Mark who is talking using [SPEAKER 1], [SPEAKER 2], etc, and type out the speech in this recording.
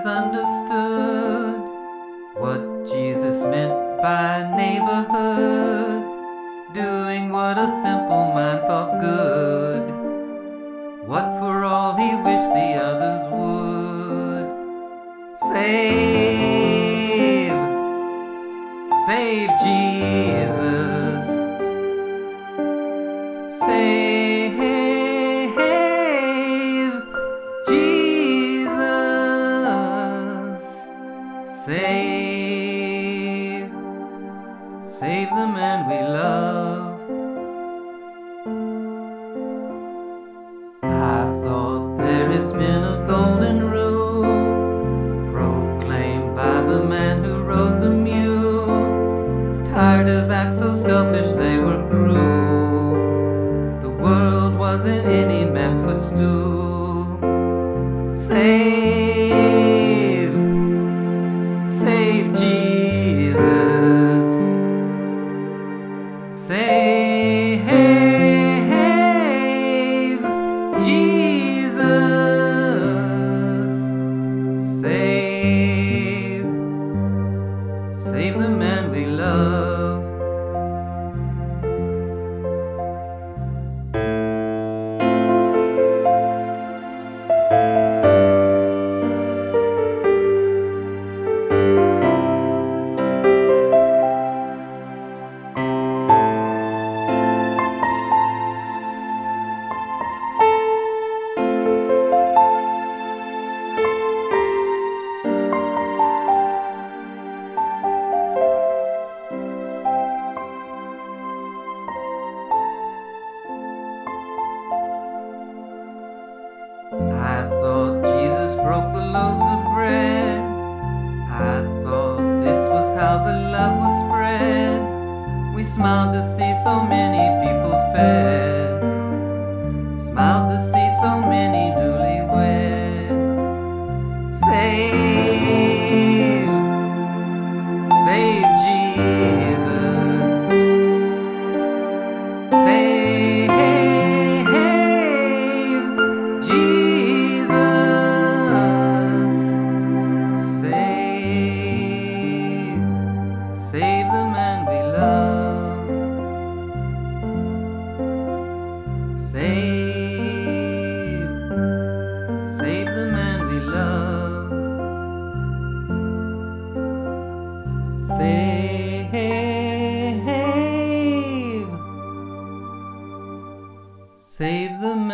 [SPEAKER 1] misunderstood what Jesus meant by neighborhood, doing what a simple mind thought good, what for all he wished the others would. Save Jesus. Save Jesus. Save the man we love. I thought there has been a golden rule proclaimed by the man who rode the mule, tired of acts so selfish they were cruel. The world wasn't any man's footstool. Save Jesus. Save Jesus. Save the man we love. I thought Jesus broke the loaves of bread. I thought this was how the love was spread. We smiled to see so many people fed, smiled to see so many newlywed. Save Jesus. Save Jesus. Save the man we love. Save the man we love. Save the